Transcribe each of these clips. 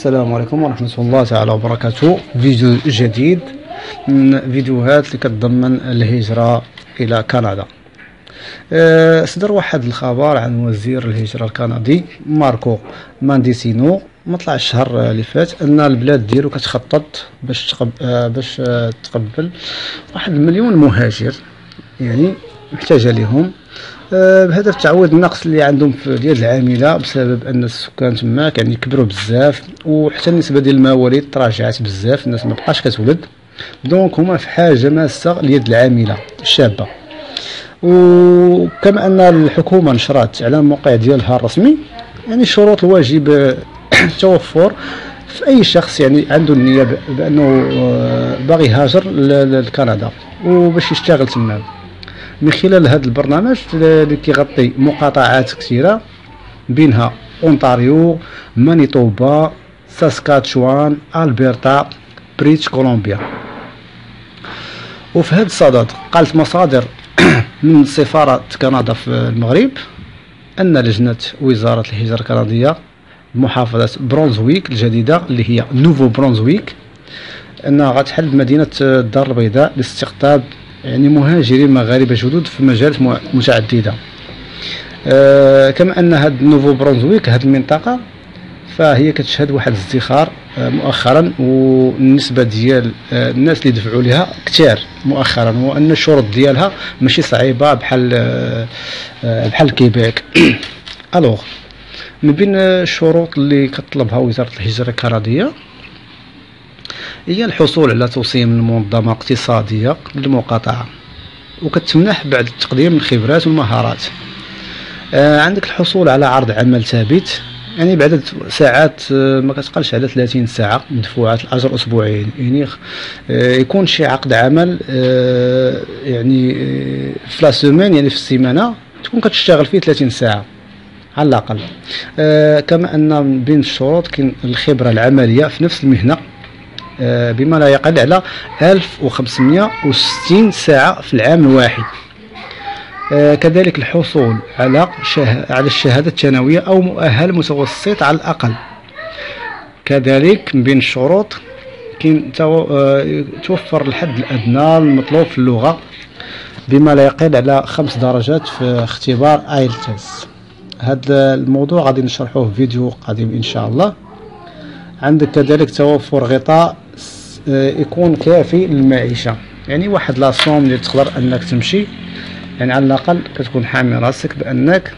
السلام عليكم ورحمة الله تعالى وبركاته. فيديو جديد من فيديوهات اللي كتضمن الهجرة إلى كندا. صدر واحد الخبر عن وزير الهجرة الكندي ماركو مانديسينو مطلع الشهر اللي فات أن البلاد ديالو كتخطط باش تقبل 1,000,000 مهاجر، يعني محتاجة لهم بهدف تعويض النقص اللي عندهم في ديال العامله بسبب ان السكان تماك يعني كبروا بزاف، وحتى النسبه ديال المواليد تراجعت بزاف، الناس ما بقاش كتولد، دونك هما في حاجه ماسه ليد العامله الشابه. وكما ان الحكومه نشرت على الموقع ديالها الرسمي يعني الشروط الواجب التوفر في اي شخص يعني عنده النيه بانه باغي يهاجر لكندا وباش يشتغل تما من خلال هذا البرنامج اللي كيغطي مقاطعات كثيره بينها اونتاريو، مانيتوبا، ساسكاتشوان، البرتا، بريتش كولومبيا. وفي هذا الصدد قالت مصادر من سفاره كندا في المغرب ان لجنه وزاره الهجره الكنديه بمحافظه برونزويك الجديده اللي هي نوفو برونزويك انها غتحل بمدينه الدار البيضاء لاستقطاب يعني مهاجرين مغاربه جدد في مجالات متعدده. كما ان هاد نوفو برونزويك هاد المنطقه فهي كتشهد واحد الازدخار مؤخرا، والنسبه ديال الناس اللي دفعوا لها كثار مؤخرا، وان الشروط ديالها ماشي صعيبه بحال كيبيك. الوغ من بين الشروط اللي كتطلبها وزاره الهجره الكنديه هي الحصول على توصية من منظمة اقتصادية للمقاطعة، وكتمنح بعد تقديم الخبرات والمهارات. عندك الحصول على عرض عمل ثابت يعني بعدد ساعات ما كتقلش على 30 ساعة مدفوعة الأجر أسبوعيا، يعني يكون شي عقد عمل يعني في لا سومين يعني في السيمانة تكون كتشتغل فيه 30 ساعة على الأقل. كما أن من بين الشروط كاين الخبرة العملية في نفس المهنة بما لا يقل على 1560 ساعة في العام الواحد. كذلك الحصول على الشهادة الثانوية أو مؤهل متوسط على الأقل. كذلك من بين الشروط كاين توفر الحد الأدنى المطلوب في اللغة بما لا يقل على 5 درجات في اختبار ايلتس. هذا الموضوع غادي نشرحوه في فيديو قادم إن شاء الله. عندك كذلك توفر غطاء يكون كافي للمعيشة، يعني واحد لاصوم اللي تقدر انك تمشي، يعني على الاقل كتكون حامي راسك بانك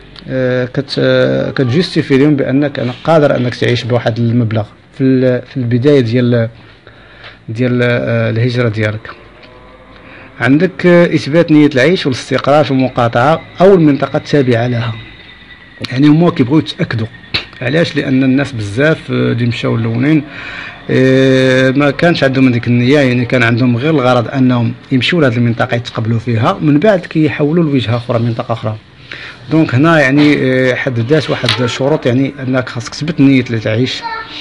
كتجستيفي لهم بانك انا قادر انك تعيش بواحد المبلغ في البداية ديال الهجرة ديالك. عندك اثبات نية العيش والاستقرار في المقاطعة او المنطقة التابعة لها، يعني هما كيبغيو يتاكدوا. علاش؟ لان الناس بزاف اللي مشاو الاولين ما كانش عندهم هذيك النيه، يعني كان عندهم غير الغرض انهم يمشيو لهذه المنطقه يتقبلوا فيها، من بعد كيحولوا لوجهه اخرى منطقه اخرى. دونك هنا يعني حددات واحد الشروط، يعني انك خاصك تثبت نيه اللي تعيش،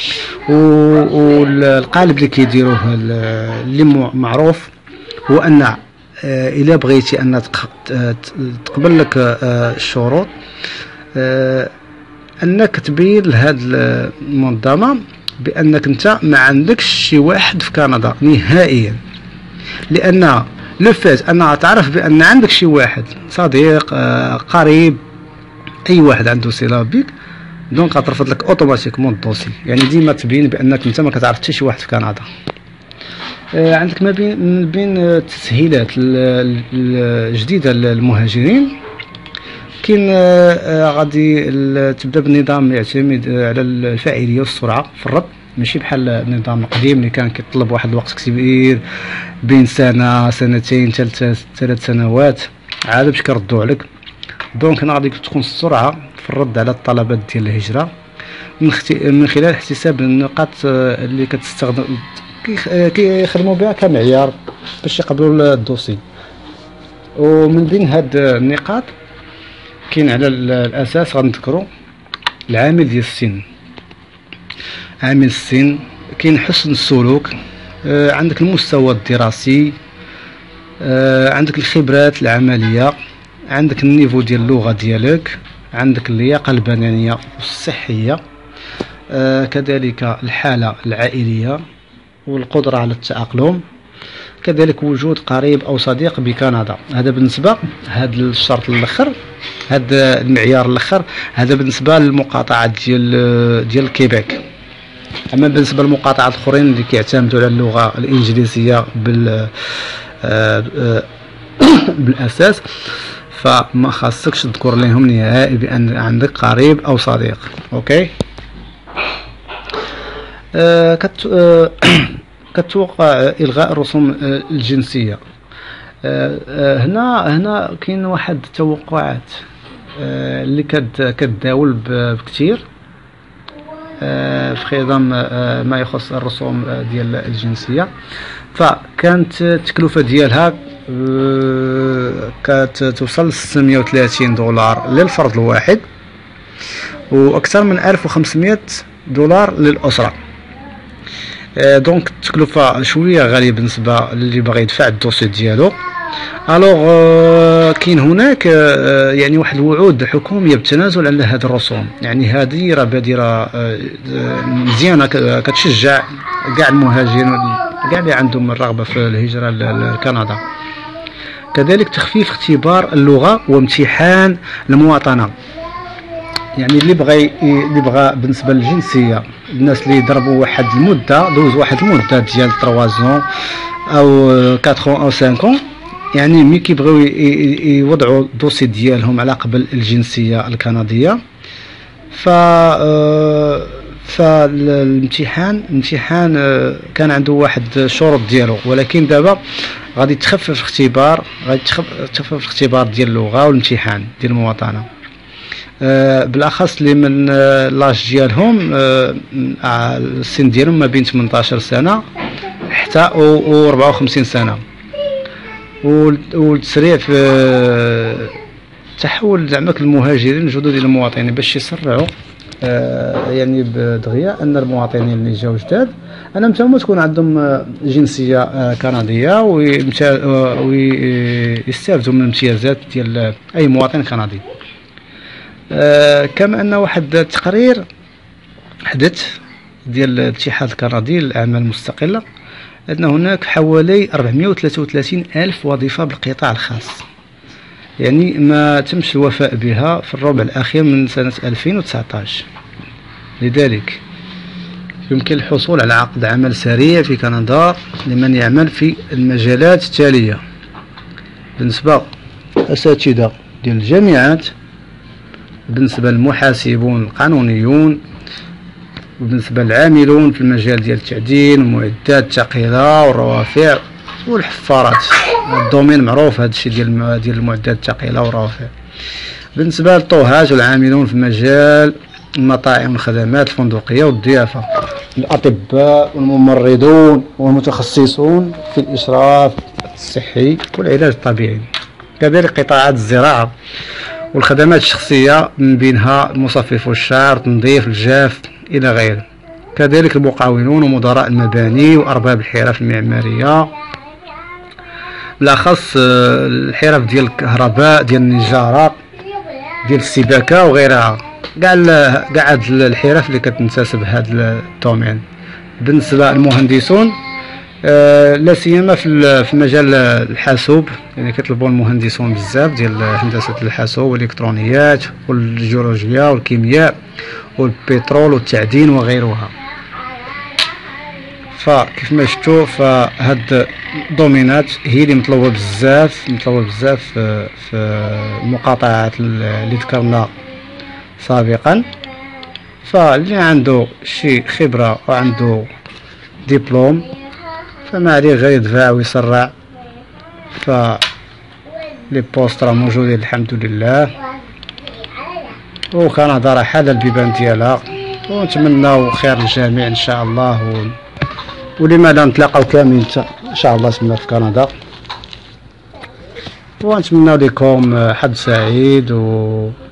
والقالب اللي كيديروه اللي معروف هو ان الا بغيتي ان تقبل لك الشروط انك تبين لهاد المنظمه بانك انت ما عندكش شي واحد في كندا نهائيا، لان لو فات انها تعرف بان عندك شي واحد صديق قريب اي واحد عنده صله بك، دونك غترفض لك اوتوماتيكمون الدوسي. يعني ديما تبين بانك انت ما كتعرف حتى شي واحد في كندا. عندك من بين التسهيلات الجديده للمهاجرين كاين غادي تبدا بالنظام يعتمد على الفاعليه والسرعه في الرد، ماشي بحال النظام القديم اللي كان كيطلب واحد الوقت كبير بين سنه سنتين 3 سنوات عاد باش كيردوا عليك. دونك هنا غادي تكون السرعه في الرد على الطلبات ديال الهجره من خلال احتساب النقاط اللي كتستخدم كيخدموا بها كمعيار باش يقبلوا الدوسي. ومن بين هاد النقاط كاين على الاساس غنذكروا العامل ديال السن، عامل السن، كاين حسن السلوك، عندك المستوى الدراسي، عندك الخبرات العمليه، عندك النيفو ديال اللغه ديالك، عندك اللياقه البدنيه والصحيه، كذلك الحالة العائلية والقدرة على التأقلم، كذلك وجود قريب أو صديق بكندا. هذا بالنسبة هذا الشرط الأخر، هذا المعيار الأخر، هذا بالنسبة للمقاطعة ديال كيبيك. أما بالنسبة للمقاطعات الآخرين اللي كيعتمدوا على اللغة الإنجليزية بالأساس، فما خاصكش تذكر لهم نهائي بأن عندك قريب أو صديق. أوكي. كتوقع إلغاء الرسوم الجنسية. هنا كاين واحد التوقعات اللي كتداول بكثير في خضم ما يخص الرسوم ديال الجنسية. فكانت التكلفة ديالها كتوصل 630 دولار للفرد الواحد، واكثر من 1500 دولار للأسرة. دونك التكلفة شوية غالية بالنسبة اللي باغي يدفع الدوسي ديالو. الوغ كاين هناك يعني واحد الوعود حكومية بالتنازل على هذه الرسوم. يعني هذه راه بادرة مزيانة كتشجع كاع المهاجرين كاع اللي عندهم الرغبة في الهجرة لكندا. كذلك تخفيف اختبار اللغة وامتحان المواطنة. يعني اللي بغى بالنسبه للجنسيه، الناس اللي ضربوا واحد المده، دوز واحد المده ديال 3 زون او 4 او 5 يعني ملي كيبغيو يوضعوا الدوسي ديالهم على قبل الجنسيه الكنديه، فالامتحان كان عنده واحد الشروط ديالو. ولكن دابا غادي تخفف الاختبار ديال اللغه والامتحان ديال المواطنه، بالاخص اللي من لاج ديالهم السن ديالهم ما بين 18 سنه حتى و 54 سنه. والتسريع في تحول زعما المهاجرين الجدد الى المواطنين باش يسرعوا يعني بدغيا ان المواطنين اللي جاوا جداد انهم تما تكون عندهم جنسيه كنديه ويستافدوا من الامتيازات ديال اي مواطن كندي. كما ان واحد التقرير حدث ديال الاتحاد الكندي للاعمال المستقله ان هناك حوالي 433 الف وظيفه بالقطاع الخاص، يعني ما تمش الوفاء بها في الربع الاخير من سنه 2019. لذلك يمكن الحصول على عقد عمل سريع في كندا لمن يعمل في المجالات التاليه: بالنسبه للاساتذه ديال الجامعات، بالنسبه للمحاسبون القانونيون، وبالنسبه للعاملون في المجال ديال التعدين والمعدات الثقيله والروافع والحفارات. الدومين معروف هذا الشيء ديال المعدات الثقيله والروافع. بالنسبه للطهاة والعاملون في مجال المطاعم والخدمات الفندقيه والضيافه، الاطباء والممرضون والمتخصصون في الاشراف الصحي والعلاج الطبيعي. كذلك قطاعات الزراعه والخدمات الشخصيه من بينها المصفف والشعر، تنظيف الجاف الى غيره. كذلك المقاولون ومدراء المباني وارباب الحرف المعماريه، بالاخص الحرف ديال الكهرباء، ديال النجاره، ديال السباكه وغيرها، كاع هاد الحرف اللي كتنتسب هذا الدومين. بالنسبه للمهندسون لا سيما في مجال الحاسوب، يعني كيطلبوا المهندسون بزاف ديال هندسه الحاسوب والالكترونيات والجيولوجيا والكيمياء والبترول والتعدين وغيرها. فكيف ما شفتوا فهاد الدومينات هي اللي مطلوبه بزاف في المقاطعات اللي ذكرنا سابقا. فاللي عنده شي خبره وعنده دبلوم فما عليه غير يدفع ويسرع. ف لي بوست راه موجودين الحمد لله، وكندا راه حاله البيبان ديالها، ونتمناو خير للجميع ان شاء الله. ولماذا نتلاقاو كاملين ان شاء الله تما في كندا، ونتمنى لكم حد سعيد